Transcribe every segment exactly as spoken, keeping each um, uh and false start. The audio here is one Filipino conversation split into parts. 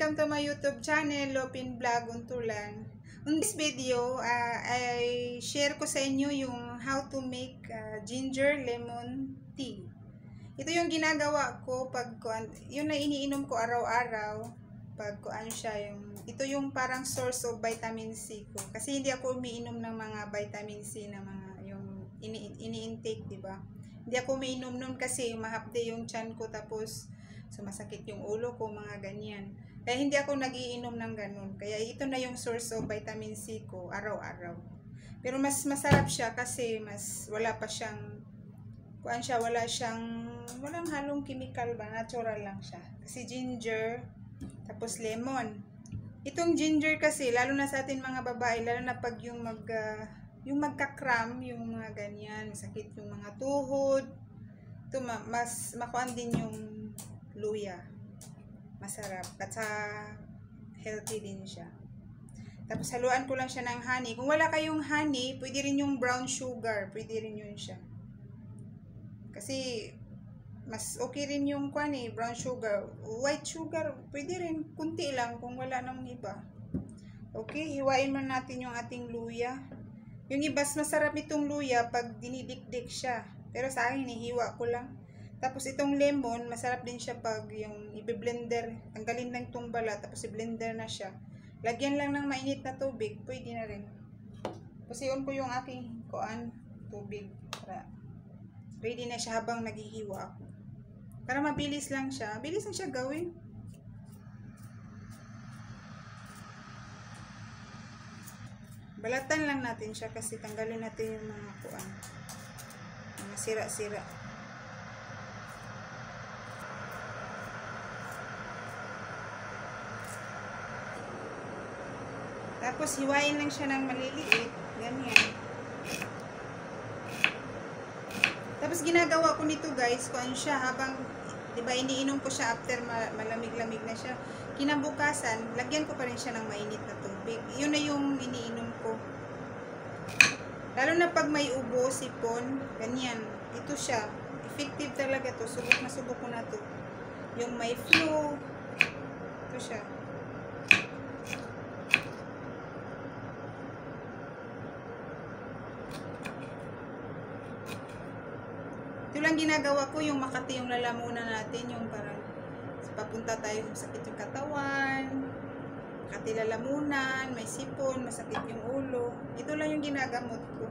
welcome to my YouTube channel, Lopin Vlog Untulan. In this video, uh, I share ko sa inyo yung how to make uh, ginger lemon tea. Ito yung ginagawa ko pag yun na iniinom ko araw-araw. Pag ano siya, yung, ito yung parang source of vitamin C ko. Kasi hindi ako umiinom ng mga vitamin C na mga yung ini-intake, ini diba? Hindi ako umiinom nun kasi mahapde yung tiyan ko, tapos sumasakit yung ulo ko, mga ganyan. Kaya hindi ako nagiinom ng ganun. Kaya ito na yung source of vitamin C ko araw-araw. Pero mas masarap siya kasi mas wala pa siyang kuan siya, wala siyang walang halong chemical ba, natural lang siya. Kasi ginger, tapos lemon. Itong ginger kasi lalo na sa atin mga babae, lalo na pag yung mag uh, yung magka-cramp, yung mga ganyan, sakit yung mga tuhod. Ito mas makuan din yung luya. Masarap. At sa healthy din siya. Tapos haluan ko lang siya ng honey. Kung wala kayong honey, pwede rin yung brown sugar. Pwede rin yun siya. Kasi mas okay rin yung kwan eh, brown sugar. White sugar, pwede rin. Kunti lang kung wala nang iba. Okay, hiwain mo natin yung ating luya. Yung iba, masarap itong luya pag dinidikdik siya. Pero sa akin, hihiwa ko lang. Tapos itong lemon, masarap din siya pag yung i-blender, tanggalin lang itong balat, tapos i-blender na siya. Lagyan lang ng mainit na tubig, pwede na rin. Tapos iyon ko yung aking kuan, tubig. Para ready na siya habang naghihiwa ako. Para mabilis lang siya. Mabilis lang siya gawin. Balatan lang natin siya kasi tanggalin natin yung mga kuan. Mga sira-sira. Tapos, hiwain lang siya ng maliliit. Ganyan. Tapos, ginagawa ko nito guys, kung ano siya, habang, di ba, iniinom ko siya after malamig-lamig na siya. Kinabukasan, lagyan ko pa rin siya ng mainit na tubig. Yun na yung iniinom ko. Lalo na pag may ubo, sipon, ganyan. Ito siya. Effective talaga to. Subok na subok ko na to. Yung may flu. Ito siya. Ito lang ginagawa ko, yung Makati yung lalamunan natin, yung parang papunta tayo sa sakit yung katawan, Makati lalamunan, may sipon, masakit yung ulo. Ito lang yung ginagamot ko.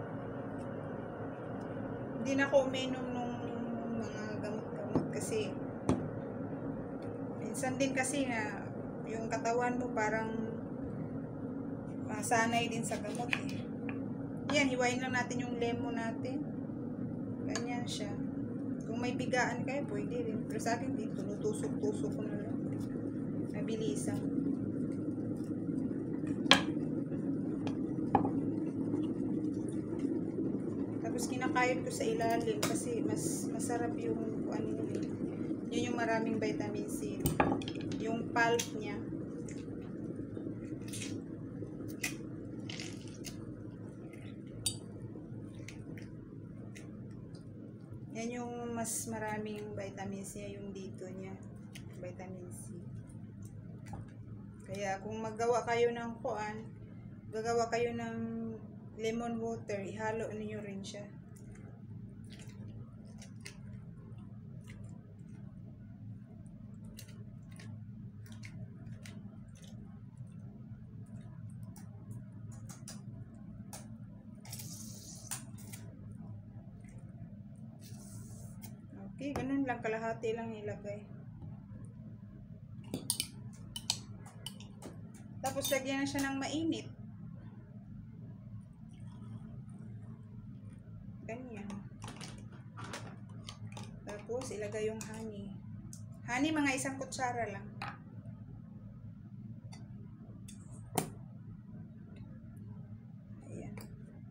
Hindi na ako uminom nung mga gamot-gamot kasi minsan din kasi na yung katawan mo parang masanay din sa gamot eh. Yan, hiwain lang natin yung lemon natin. Ganyan siya. Kung may bigaan kayo, pwede rin. Pero sa akin, dito, tusok-tusok ko na lang. Nabilisan. Tapos, kinakayod ko sa ilalim kasi mas masarap yung ano yun. Yun yung maraming vitamin C. Yung pulp niya. Yan yung mas maraming vitamin C, yung dito niya. Vitamin C. Kaya kung maggawa kayo ng kuan, gagawa kayo ng lemon water, ihalo niyo rin siya. Okay, ganun lang, kalahati lang ilagay. Tapos lagyan na siya ng mainit. Ganyan. Tapos ilagay yung honey. Honey, mga isang kutsara lang. Ayan.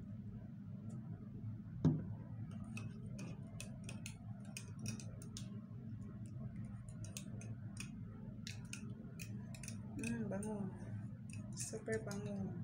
Mm, bango. Super bango.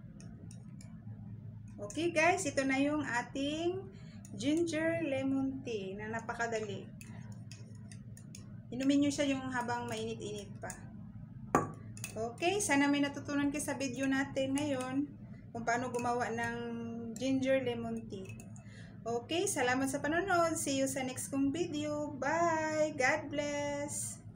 Okay guys, ito na yung ating ginger lemon tea na napakadali. Inumin nyo siya yung habang mainit-init pa. Okay, sana may natutunan kayo sa video natin ngayon kung paano gumawa ng ginger lemon tea. Okay, salamat sa panonood. See you sa next kong video. Bye! God bless!